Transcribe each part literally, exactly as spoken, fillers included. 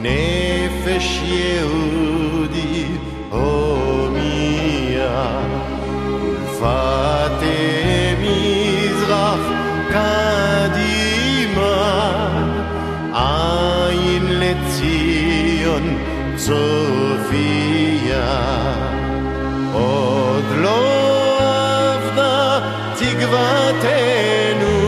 נפש יהודי הומיה ולפתה מזרח קדימה עין לציון צופיה עוד לא עבדה תקוותנו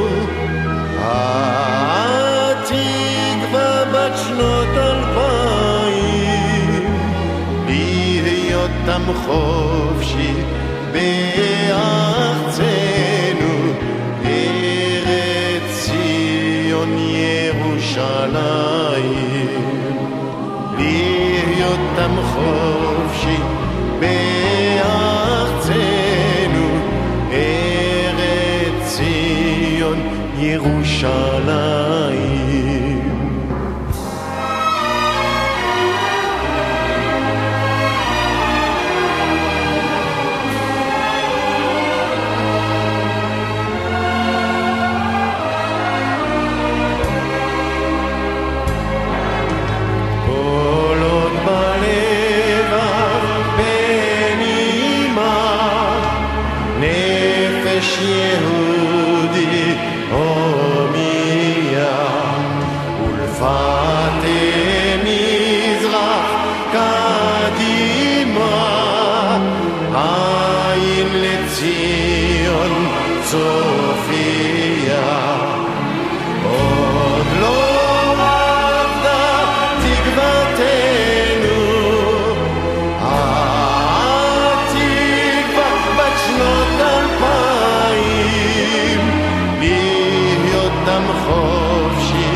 התקווה בת שנות אלפיים להיות עם חופשי בארצנו ארץ ציון ירושלים להיות עם חופשי בארצנו ארץ ציון ירושלים יהודי הומיה ולפתה מזרח קדימה עין לציון צופיה עוד לא עבדה תקוותנו התקווה בת שנות אלפיים להיות עם חופשי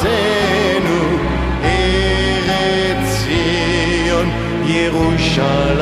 בארצנו ארץ ציון ירושלים